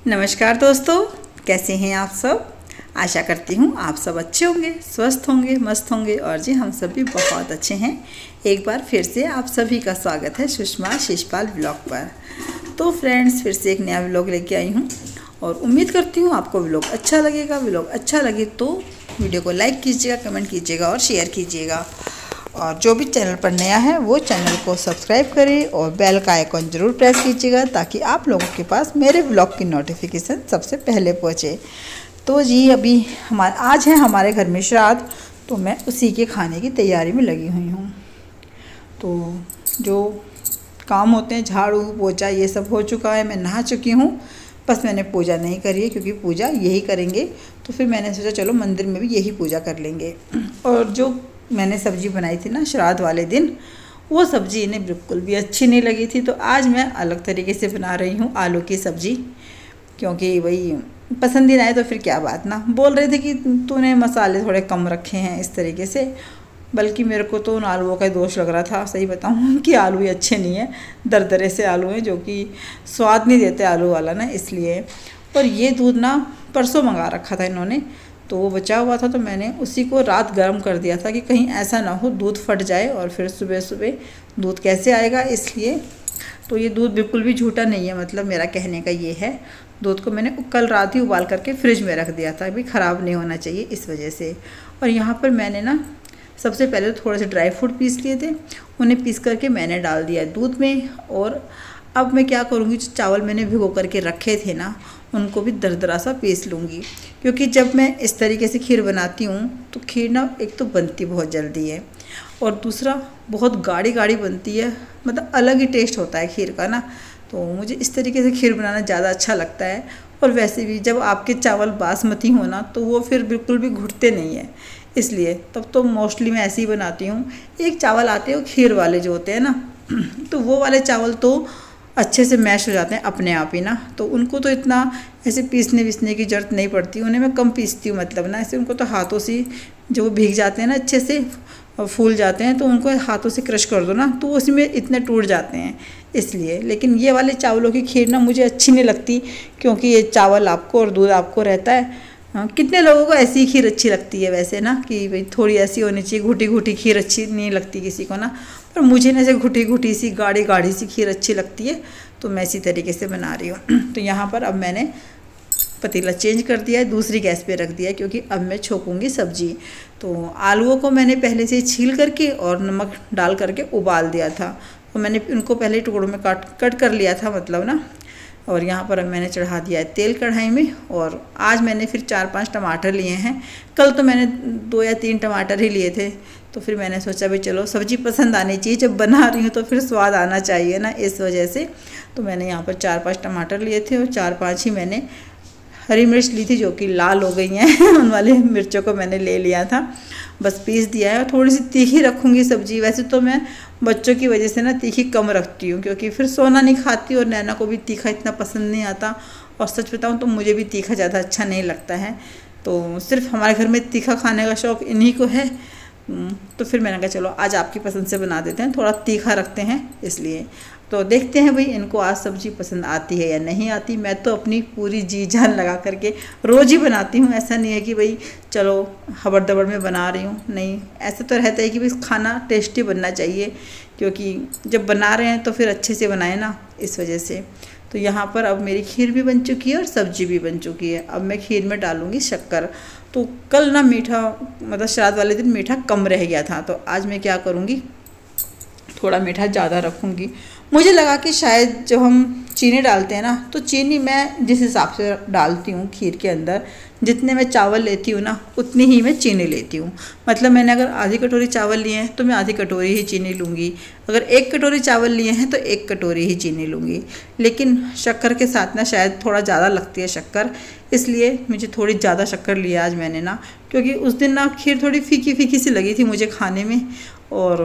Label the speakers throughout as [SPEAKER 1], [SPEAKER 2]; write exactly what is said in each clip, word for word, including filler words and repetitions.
[SPEAKER 1] नमस्कार दोस्तों, कैसे हैं आप सब। आशा करती हूँ आप सब अच्छे होंगे, स्वस्थ होंगे, मस्त होंगे और जी हम सब भी बहुत अच्छे हैं। एक बार फिर से आप सभी का स्वागत है सुषमा शिषपाल ब्लॉग पर। तो फ्रेंड्स, फिर से एक नया ब्लॉग लेके आई हूँ और उम्मीद करती हूँ आपको ब्लॉग अच्छा लगेगा। ब्लॉग अच्छा लगे तो वीडियो को लाइक कीजिएगा, कमेंट कीजिएगा और शेयर कीजिएगा। और जो भी चैनल पर नया है वो चैनल को सब्सक्राइब करें और बेल का आइकॉन ज़रूर प्रेस कीजिएगा ताकि आप लोगों के पास मेरे ब्लॉग की नोटिफिकेशन सबसे पहले पहुंचे। तो जी अभी हमारे आज है हमारे घर में श्राद्ध, तो मैं उसी के खाने की तैयारी में लगी हुई हूँ। तो जो काम होते हैं, झाड़ू पोछा ये सब हो चुका है, मैं नहा चुकी हूँ। बस मैंने पूजा नहीं करी है क्योंकि पूजा यही करेंगे, तो फिर मैंने सोचा चलो मंदिर में भी यही पूजा कर लेंगे। और जो मैंने सब्ज़ी बनाई थी ना श्राद्ध वाले दिन, वो सब्ज़ी इन्हें बिल्कुल भी अच्छी नहीं लगी थी। तो आज मैं अलग तरीके से बना रही हूँ आलू की सब्ज़ी, क्योंकि वही पसंद ही ना आए तो फिर क्या बात ना। बोल रहे थे कि तूने मसाले थोड़े कम रखे हैं इस तरीके से, बल्कि मेरे को तो उन आलूओं का दोष लग रहा था। सही बताऊँ कि आलू ही अच्छे नहीं है, दरदरे से आलू हैं जो कि स्वाद नहीं देते आलू वाला ना, इसलिए। और ये दूध ना परसों मंगा रखा था इन्होंने, तो वो बचा हुआ था, तो मैंने उसी को रात गर्म कर दिया था कि कहीं ऐसा ना हो दूध फट जाए और फिर सुबह सुबह दूध कैसे आएगा, इसलिए। तो ये दूध बिल्कुल भी झूठा नहीं है, मतलब मेरा कहने का ये है। दूध को मैंने कल रात ही उबाल करके फ्रिज में रख दिया था, अभी ख़राब नहीं होना चाहिए इस वजह से। और यहाँ पर मैंने ना सबसे पहले तो थोड़े से ड्राई फ्रूट पीस लिए थे, उन्हें पीस करके मैंने डाल दिया दूध में। और अब मैं क्या करूँगी, जो चावल मैंने भिगो करके रखे थे ना, उनको भी दरदरा सा पीस लूँगी। क्योंकि जब मैं इस तरीके से खीर बनाती हूँ तो खीर ना एक तो बनती बहुत जल्दी है और दूसरा बहुत गाढ़ी गाढ़ी बनती है, मतलब अलग ही टेस्ट होता है खीर का ना। तो मुझे इस तरीके से खीर बनाना ज़्यादा अच्छा लगता है। और वैसे भी जब आपके चावल बासमती हो ना, तो वो फिर बिल्कुल भी घुटते नहीं है, इसलिए तब तो मोस्टली मैं ऐसे ही बनाती हूँ। एक चावल आते हैं वो खीर वाले जो होते हैं ना, तो वो वाले चावल तो अच्छे से मैश हो जाते हैं अपने आप ही ना, तो उनको तो इतना ऐसे पीसने विसने की ज़रूरत नहीं पड़ती। उन्हें मैं कम पीसती हूँ, मतलब ना ऐसे उनको तो हाथों से जो भीग जाते हैं ना, अच्छे से फूल जाते हैं, तो उनको हाथों से क्रश कर दो ना, तो उसमें इतने टूट जाते हैं, इसलिए। लेकिन ये वाले चावलों की खीर ना मुझे अच्छी नहीं लगती, क्योंकि ये चावल आपको और दूध आपको रहता है। हाँ, कितने लोगों को ऐसी ही खीर अच्छी लगती है वैसे ना, कि भाई थोड़ी ऐसी होनी चाहिए, घुटी घुटी खीर अच्छी नहीं लगती किसी को ना। पर मुझे ना ऐसे घुटी घुटी सी गाढ़ी गाढ़ी सी खीर अच्छी लगती है, तो मैं इसी तरीके से बना रही हूँ। तो यहाँ पर अब मैंने पतीला चेंज कर दिया है, दूसरी गैस पे रख दिया है, क्योंकि अब मैं छोकूंगी सब्जी। तो आलूओं को मैंने पहले से छील करके और नमक डाल करके उबाल दिया था, तो मैंने उनको पहले टुकड़ों में काट कट कर लिया था, मतलब ना। और यहाँ पर अब मैंने चढ़ा दिया है तेल कढ़ाई में। और आज मैंने फिर चार पांच टमाटर लिए हैं, कल तो मैंने दो या तीन टमाटर ही लिए थे। तो फिर मैंने सोचा भाई चलो सब्ज़ी पसंद आनी चाहिए, जब बना रही हूँ तो फिर स्वाद आना चाहिए ना, इस वजह से। तो मैंने यहाँ पर चार पांच टमाटर लिए थे और चार पांच ही मैंने हरी मिर्च ली थी, जो कि लाल हो गई हैं। उन वाले मिर्चों को मैंने ले लिया था, बस पीस दिया है। और थोड़ी सी तीखी रखूँगी सब्ज़ी। वैसे तो मैं बच्चों की वजह से ना तीखी कम रखती हूँ, क्योंकि फिर सोना नहीं खाती और नैना को भी तीखा इतना पसंद नहीं आता। और सच बताऊँ तो मुझे भी तीखा ज़्यादा अच्छा नहीं लगता है, तो सिर्फ हमारे घर में तीखा खाने का शौक़ इन्हीं को है। तो फिर मैंने कहा चलो आज आपकी पसंद से बना देते हैं, थोड़ा तीखा रखते हैं, इसलिए। तो देखते हैं भाई इनको आज सब्ज़ी पसंद आती है या नहीं आती। मैं तो अपनी पूरी जी जान लगा करके रोज़ ही बनाती हूँ, ऐसा नहीं है कि भाई चलो हबड़ दबड़ में बना रही हूँ, नहीं। ऐसा तो रहता है कि भाई खाना टेस्टी बनना चाहिए, क्योंकि जब बना रहे हैं तो फिर अच्छे से बनाए ना, इस वजह से। तो यहाँ पर अब मेरी खीर भी बन चुकी है और सब्ज़ी भी बन चुकी है। अब मैं खीर में डालूँगी शक्कर। तो कल ना मीठा, मतलब श्राद्ध वाले दिन मीठा कम रह गया था, तो आज मैं क्या करूँगी, थोड़ा मीठा ज़्यादा रखूँगी। मुझे लगा कि शायद जब हम चीनी डालते हैं ना, तो चीनी मैं जिस हिसाब से डालती हूँ खीर के अंदर, जितने मैं चावल लेती हूँ ना उतनी ही मैं चीनी लेती हूँ। मतलब मैंने अगर आधी कटोरी चावल लिए हैं तो मैं आधी कटोरी ही चीनी लूँगी, अगर एक कटोरी चावल लिए हैं तो एक कटोरी ही चीनी लूँगी। लेकिन शक्कर के साथ ना शायद थोड़ा ज़्यादा लगती है शक्कर, इसलिए मुझे थोड़ी ज़्यादा शक्कर लिया आज मैंने ना, क्योंकि उस दिन ना खीर थोड़ी फीकी फीकी सी लगी थी मुझे खाने में। और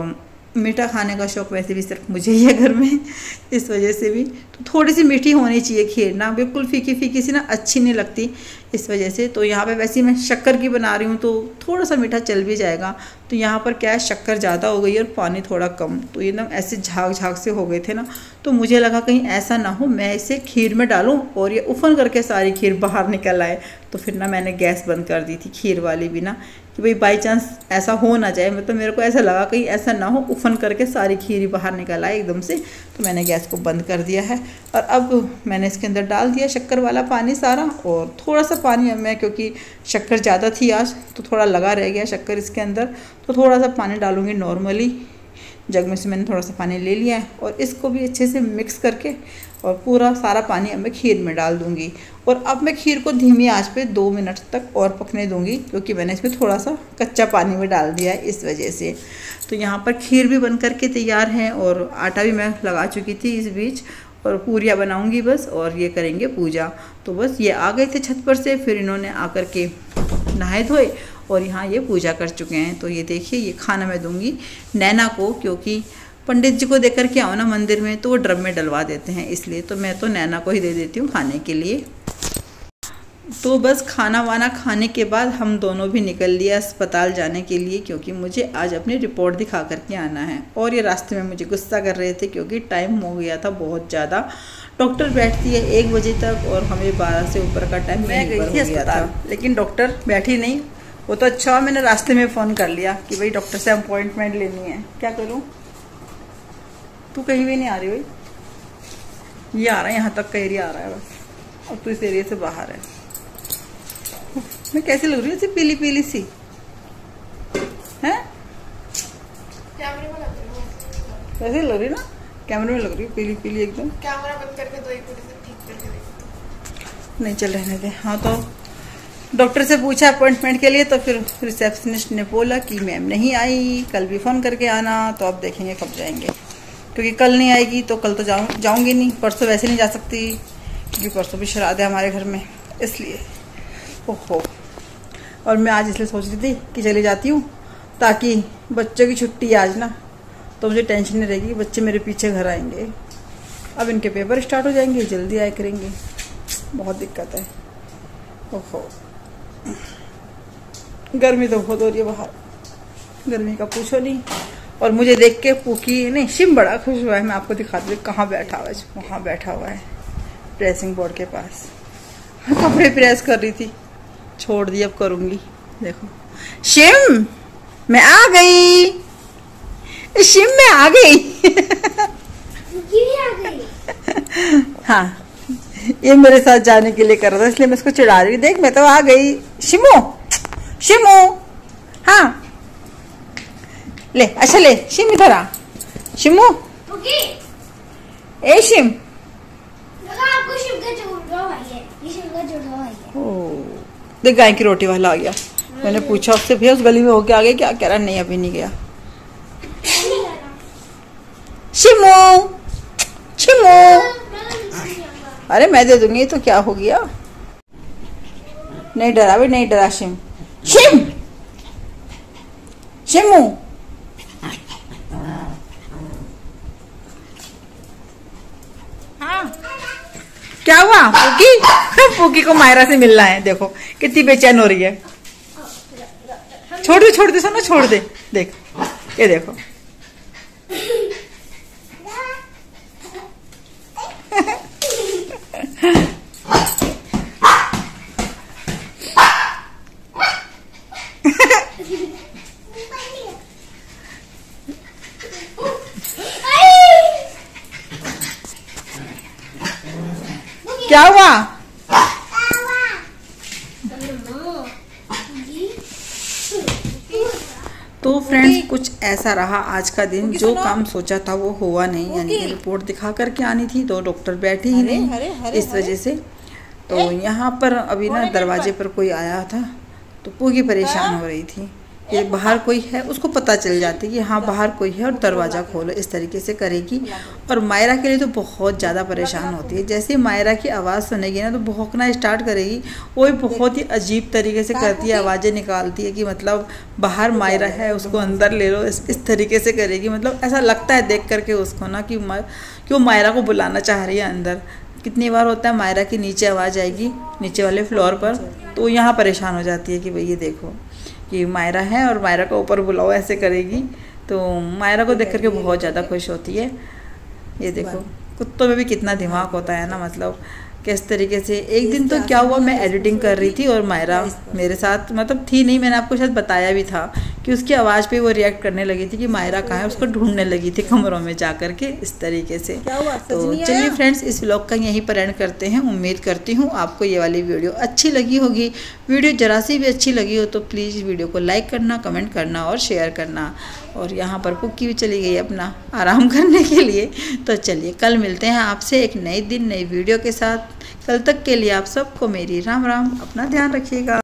[SPEAKER 1] मीठा खाने का शौक़ वैसे भी सिर्फ मुझे ही है घर में, इस वजह से भी तो थोड़ी सी मीठी होनी चाहिए खीर ना, बिल्कुल फीकी फीकी सी ना अच्छी नहीं लगती, इस वजह से। तो यहाँ पे वैसे ही मैं शक्कर की बना रही हूँ तो थोड़ा सा मीठा चल भी जाएगा। तो यहाँ पर क्या है, शक्कर ज़्यादा हो गई और पानी थोड़ा कम, तो एकदम ऐसे झाग झाग से हो गए थे ना, तो मुझे लगा कहीं ऐसा ना हो मैं इसे खीर में डालूँ और ये उफन करके सारी खीर बाहर निकल आए। तो फिर ना मैंने गैस बंद कर दी थी खीर वाली भी ना, कि भाई बाई चांस ऐसा हो ना जाए, मतलब मेरे को ऐसा लगा कहीं ऐसा ना हो उफन करके सारी खीर ही बाहर निकल आए एकदम से। तो मैंने गैस को बंद कर दिया है और अब मैंने इसके अंदर डाल दिया शक्कर वाला पानी सारा, और थोड़ा सा पानी अब मैं, क्योंकि शक्कर ज़्यादा थी आज तो थोड़ा लगा रह गया शक्कर इसके अंदर, तो थोड़ा सा पानी डालूँगी नॉर्मली। जग में से मैंने थोड़ा सा पानी ले लिया है और इसको भी अच्छे से मिक्स करके और पूरा सारा पानी अब मैं खीर में डाल दूंगी। और अब मैं खीर को धीमी आंच पे दो मिनट तक और पकने दूंगी, क्योंकि मैंने इसमें थोड़ा सा कच्चा पानी में डाल दिया है इस वजह से। तो यहाँ पर खीर भी बन करके तैयार है और आटा भी मैं लगा चुकी थी इस बीच, और पूरियाँ बनाऊंगी बस, और ये करेंगे पूजा। तो बस ये आ गए थे छत पर से, फिर इन्होंने आकर के नहाए धोए और यहाँ ये पूजा कर चुके हैं। तो ये देखिए, ये खाना मैं दूंगी नैना को, क्योंकि पंडित जी को देकर के आओ ना मंदिर में तो वो ड्रम में डलवा देते हैं, इसलिए तो मैं तो नैना को ही दे देती हूँ खाने के लिए। तो बस खाना वाना खाने के बाद हम दोनों भी निकल लिए अस्पताल जाने के लिए, क्योंकि मुझे आज अपनी रिपोर्ट दिखा करके आना है। और ये रास्ते में मुझे गुस्सा कर रहे थे क्योंकि टाइम हो गया था बहुत ज़्यादा। डॉक्टर बैठती है एक बजे तक और हमें बारह से ऊपर का टाइम मैं गई थी अस्पताल, लेकिन डॉक्टर बैठी नहीं। वो तो अच्छा हुआ मैंने रास्ते में फ़ोन कर लिया कि भाई डॉक्टर से अपॉइंटमेंट लेनी है। क्या करूँ, तू कहीं भी नहीं आ रही भाई, ये आ रहा है यहाँ तक का एरिया आ रहा है बस, और तू इस एरिया से बाहर है। मैं कैसी लग रही हूँ, ऐसी पीली पीली सी है,
[SPEAKER 2] कैमरे में लग रही है,
[SPEAKER 1] कैसी लग रही ना, कैमरे में लग रही है पीली पीली एकदम।
[SPEAKER 2] कैमरा बंद करके दो एक मिनट से ठीक करके देखो।
[SPEAKER 1] नहीं चल रहने दे। हाँ, तो डॉक्टर से पूछा अपॉइंटमेंट के लिए, तो फिर रिसेप्शनिस्ट ने बोला कि मैम नहीं आई, कल भी फ़ोन करके आना। तो अब देखेंगे कब जाएंगे, क्योंकि कल नहीं आएगी तो कल तो जाऊँ जाऊँगी नहीं, परसों वैसे नहीं जा सकती क्योंकि परसों भी श्राद्ध है हमारे घर में, इसलिए। ओहो, और मैं आज इसलिए सोच रही थी कि चली जाती हूँ ताकि बच्चों की छुट्टी आज ना, तो मुझे टेंशन नहीं रहेगी, बच्चे मेरे पीछे घर आएंगे। अब इनके पेपर स्टार्ट हो जाएंगे, जल्दी आया करेंगे, बहुत दिक्कत है। ओहो, गर्मी तो बहुत हो रही है बाहर, गर्मी का पूछो नहीं। और मुझे देख के पूकी नहीं शिम बड़ा खुश हुआ है। मैं आपको दिखाती हूँ कहाँ बैठा हुआ है, वहाँ बैठा हुआ है प्रेसिंग बोर्ड के पास, कपड़े प्रेस कर रही थी, छोड़ दी अब करूँगी। देखो शिम मैं आ गई, शिम मैं आ गई।
[SPEAKER 2] आ गई।
[SPEAKER 1] हाँ, ये मेरे साथ जाने के लिए कर रहा था, इसलिए मैं इसको चिढ़ा रही। देख मैं तो आ गई। शिमो शिमो, हाँ ले, अच्छा ले शिम इधर आ। शिमो ए शिम,
[SPEAKER 2] आपको शिम का जोड़ा भाई है, ये शिम का जोड़ा भाई है।
[SPEAKER 1] ओ देख गाय की रोटी वाला आ गया। मैंने पूछा उससे, भैया उस गली में होके आ गए क्या? कह रहा नहीं अभी नहीं गया। शिमो शिमो, अरे मैं दे दूंगी, तो क्या हो गया, नहीं डरा भी नहीं डरा। शिम शिम शिमू, हाँ क्या हुआ? पूकी पूकी को मायरा से मिलना है, देखो कितनी बेचैन हो रही है। छोड़ दे छोड़ दे सोना, छोड़ दे। देख ये देखो क्या हुआ? तो फ्रेंड्स कुछ ऐसा रहा आज का दिन, जो काम सोचा था वो हुआ नहीं, यानी कि रिपोर्ट दिखा करके आनी थी तो डॉक्टर बैठे ही नहीं, इस वजह से। तो यहाँ पर अभी ना दरवाजे पर कोई आया था तो पूगी परेशान हो रही थी ये बाहर कोई है उसको पता चल जाती है कि हाँ बाहर कोई है और दरवाज़ा खोलो, इस तरीके से करेगी। और मायरा के लिए तो बहुत ज़्यादा परेशान होती है। जैसे ही मायरा की आवाज़ सुनेगी ना तो भौंकना स्टार्ट करेगी। वो भी बहुत ही अजीब तरीके से करती है, आवाज़ें निकालती है कि मतलब बाहर मायरा है उसको अंदर ले लो, इस इस तरीके से करेगी। मतलब ऐसा लगता है देख करके उसको ना कि कि वो मायरा को बुलाना चाह रही है अंदर। कितनी बार होता है मायरा की नीचे आवाज़ आएगी नीचे वाले फ्लोर पर, तो यहाँ परेशान हो जाती है कि भाई ये देखो कि मायरा है और मायरा को ऊपर बुलाओ, ऐसे करेगी। तो मायरा को देख करके बहुत ज़्यादा खुश होती है। ये देखो कुत्तों में भी कितना दिमाग होता है ना, मतलब किस तरीके से। एक दिन तो क्या हुआ, मैं एडिटिंग कर रही थी और मायरा मेरे साथ मतलब थी नहीं, मैंने आपको शायद बताया भी था कि उसकी आवाज़ पे वो रिएक्ट करने लगी थी कि मायरा कहाँ है, उसको ढूंढने लगी थी कमरों में जा कर के, इस तरीके से। तो चलिए फ्रेंड्स, इस व्लॉग का यहीं पर एंड करते हैं। उम्मीद करती हूँ आपको ये वाली वीडियो अच्छी लगी होगी। वीडियो जरा सी भी अच्छी लगी हो तो प्लीज़ वीडियो को लाइक करना, कमेंट करना और शेयर करना। और यहाँ पर पुक्की भी चली गई अपना आराम करने के लिए। तो चलिए कल मिलते हैं आपसे एक नए दिन नई वीडियो के साथ। कल तक के लिए आप सबको मेरी राम राम। अपना ध्यान रखिएगा।